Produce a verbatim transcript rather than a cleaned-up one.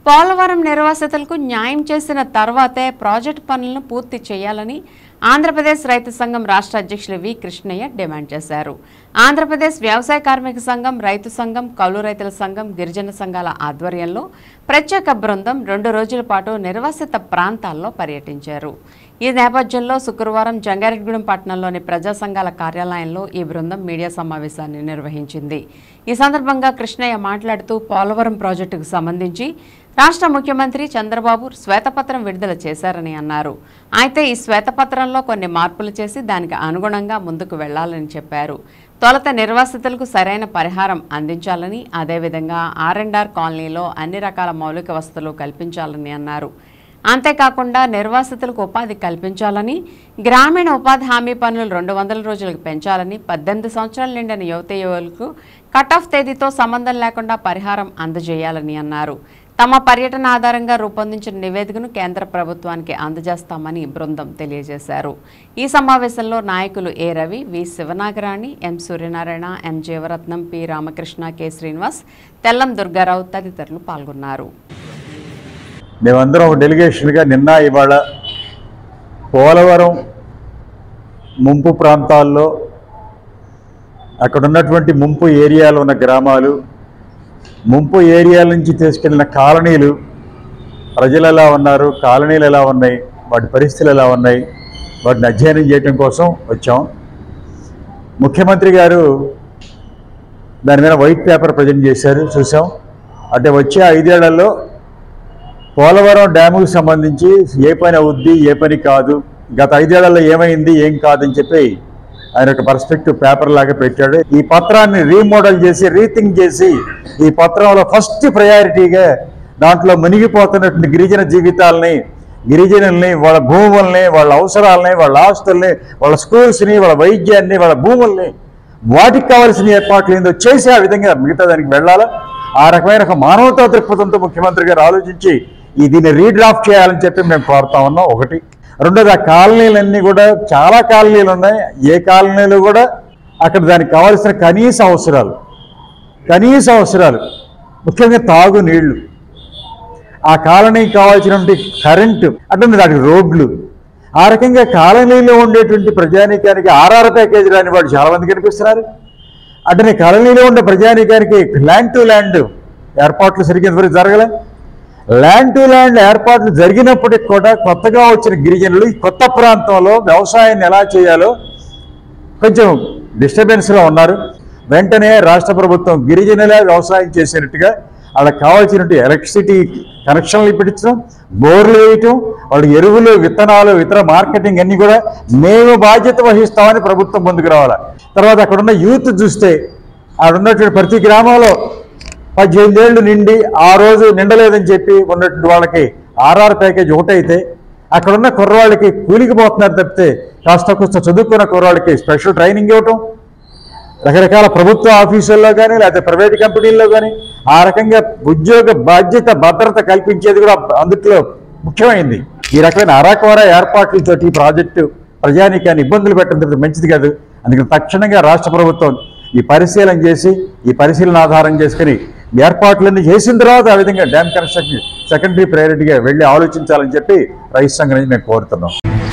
పోలవరం నిర్వాసితులకు న్యాయం చేసిన తర్వాతే ప్రాజెక్టు పనులను పూర్తి చేయాలని ఆంధ్రప్రదేశ్ రైతు సంఘం రాష్ట్ర అధ్యక్షులు వి కృష్ణయ్య డిమాండ్ చేశారు. ఆంధ్రప్రదేశ్ వ్యవసాయ కార్మిక సంఘం, రైతు సంఘం, కౌలు రైతుల సంఘం, గిరిజన సంఘాల ఆధ్వర్యంలో ప్రత్యేక బృందం రెండు రోజుల పాటు నిర్వాసిత ప్రాంతాల్లో పర్యటించారు. ఈ నేపథ్యంలో శుక్రవారం జంగారెడ్డిగూడెం పట్టణంలోని ప్రజా సంఘాల కార్యాలయంలో ఈ బృందం మీడియా సమావేశాన్ని నిర్వహించింది. ఈ సందర్భంగా కృష్ణయ్య మాట్లాడుతూ పోలవరం ప్రాజెక్టుకు సంబంధించి రాష్ట్ర ముఖ్యమంత్రి చంద్రబాబు శ్వేతపత్రం విడుదల చేశారని అన్నారు. అయితే ఈ శ్వేతపత్రంలో కొన్ని మార్పులు చేసి దానికి అనుగుణంగా ముందుకు వెళ్లాలని చెప్పారు. తొలుత నిర్వాసితులకు సరైన పరిహారం అందించాలని, అదేవిధంగా ఆర్ అండ్ ఆర్ కాలనీలో అన్ని రకాల మౌలిక వసతులు కల్పించాలని అన్నారు. అంతేకాకుండా నిర్వాసితులకు ఉపాధి కల్పించాలని, గ్రామీణ ఉపాధి హామీ పనులు రెండు వందల రోజులకు పెంచాలని, పద్దెనిమిది సంవత్సరాలు నిండిన యువత యువకులకు కట్ ఆఫ్ తేదీతో సంబంధం లేకుండా పరిహారం అందజేయాలని అన్నారు. తమ పర్యటన ఆధారంగా రూపొందించిన నివేదికను కేంద్ర ప్రభుత్వానికి అందజేస్తామని బృందం తెలియజేశారు. ఈ సమావేశంలో నాయకులు A Ravi, V Sivanagarani, M Suryanarayana, M Jeevaratnam, P Ramakrishna, K Srinivas, Tellam Durgarao తదితరులు పాల్గొన్నారు. మేమందరం ఒక డెలిగేషన్గా నిన్న ఇవాళ పోలవరం ముంపు ప్రాంతాల్లో అక్కడ ఉన్నటువంటి ముంపు ఏరియాలో ఉన్న గ్రామాలు, ముంపు ఏరియాల నుంచి తీసుకెళ్లిన కాలనీలు, ప్రజలు ఎలా ఉన్నారు, కాలనీలు ఎలా ఉన్నాయి, వాటి పరిస్థితులు ఎలా ఉన్నాయి, వాటిని అధ్యయనం చేయడం కోసం వచ్చాం. ముఖ్యమంత్రి గారు దాని మీద వైట్ పేపర్ ప్రజెంట్ చేశారు, చూసాం. అంటే వచ్చే ఐదేళ్లలో పోలవరం డ్యాముకు సంబంధించి ఏ పని అవుద్ది, ఏ పని కాదు, గత ఐదేళ్లలో ఏమైంది, ఏం కాదని చెప్పి ఆయన ఒక పర్స్పెక్టివ్ పేపర్ లాగా పెట్టాడు. ఈ పత్రాన్ని రీమోడల్ చేసి, రీథింక్ చేసి, ఈ పత్రంలో ఫస్ట్ ప్రయారిటీగా దాంట్లో మునిగిపోతున్నటువంటి గిరిజన జీవితాలని, గిరిజనుల్ని, వాళ్ళ భూముల్ని, వాళ్ళ అవసరాలని, వాళ్ళ ఆస్తుల్ని, వాళ్ళ స్కూల్స్ని, వాళ్ళ వైద్యాన్ని, వాళ్ళ భూముల్ని, వాటికి కావాల్సిన ఏర్పాట్లు ఏందో చేసి ఆ విధంగా మిగతా దానికి వెళ్ళాలా. ఆ రకమైన ఒక మానవతా దృక్పథంతో ముఖ్యమంత్రి గారు ఆలోచించి ఈ దీన్ని రీడ్రాఫ్ట్ చేయాలని చెప్పి మేము కోరుతా ఉన్నాం. ఒకటి. రెండోది, ఆ కాలనీలన్నీ కూడా చాలా కాలనీలు ఉన్నాయి. ఏ కాలనీలు కూడా అక్కడ దానికి కావాల్సిన కనీస అవసరాలు కనీస అవసరాలు ముఖ్యంగా తాగు నీళ్లు, ఆ కాలనీకి కావాల్సినటువంటి కరెంటు, అంటే దానికి రోడ్లు, ఆ రకంగా కాలనీలో ఉండేటువంటి ప్రజానీకానికి ఆర్ఆర్ ప్యాకేజీ రాని వాడు చాలామంది కనిపిస్తున్నారు. అంటే కాలనీలో ఉండే ప్రజానీకానికి ల్యాండ్ టు ల్యాండ్ ఏర్పాట్లు సరిగ్గా వరకు జరగలే. ల్యాండ్ టు ల్యాండ్ ఏర్పాట్లు జరిగినప్పటికి కూడా కొత్తగా వచ్చిన గిరిజనులు ఈ కొత్త ప్రాంతంలో వ్యవసాయాన్ని ఎలా చేయాలో కొంచెం డిస్టర్బెన్స్లో ఉన్నారు. వెంటనే రాష్ట్ర ప్రభుత్వం గిరిజనులే వ్యవసాయం చేసేటట్టుగా వాళ్ళకి కావాల్సినటువంటి ఎలక్ట్రిసిటీ కనెక్షన్లు ఇప్పించడం, బోర్లు వేయటం, వాళ్ళ ఎరువులు, విత్తనాలు, ఇతర మార్కెటింగ్ అన్నీ కూడా మేము బాధ్యత వహిస్తామని ప్రభుత్వం ముందుకు రావాలి. తర్వాత అక్కడున్న యూత్ చూస్తే అక్కడ ఉన్నటువంటి ప్రతి గ్రామంలో పద్దెనిమిది ఏళ్ళు నిండి ఆ రోజు నిండలేదని చెప్పి ఉన్నటువంటి వాళ్ళకి ఆర్ఆర్ ప్యాకేజ్ ఒకటైతే, అక్కడున్న కుర్రవాళ్ళకి కూలికి పోతున్నారు తప్పితే కాస్త కొంత చదువుకున్న కుర్రవాళ్ళకి స్పెషల్ ట్రైనింగ్ ఇవ్వటం, రకరకాల ప్రభుత్వ ఆఫీసుల్లో కానీ లేకపోతే ప్రైవేట్ కంపెనీల్లో కానీ ఆ రకంగా ఉద్యోగ బాధ్యత భద్రత కల్పించేది కూడా అందుట్లో ముఖ్యమైంది. ఈ రకమైన అరాకొర ఏర్పాట్లతో ఈ ప్రాజెక్టు ప్రజానీకాన్ని ఇబ్బందులు పెట్టడం మంచిది కాదు. అందుకని తక్షణంగా రాష్ట్ర ప్రభుత్వం ఈ పరిశీలన చేసి, ఈ పరిశీలన ఆధారం చేసుకుని ఏర్పాట్లన్నీ చేసిన తర్వాత ఆ విధంగా డ్యామ్ కన్స్ట్రక్షన్ సెకండరీ ప్రయారిటీగా వెళ్ళి ఆలోచించాలని చెప్పి రైతు సంఘం నుంచి మేము కోరుతున్నాం.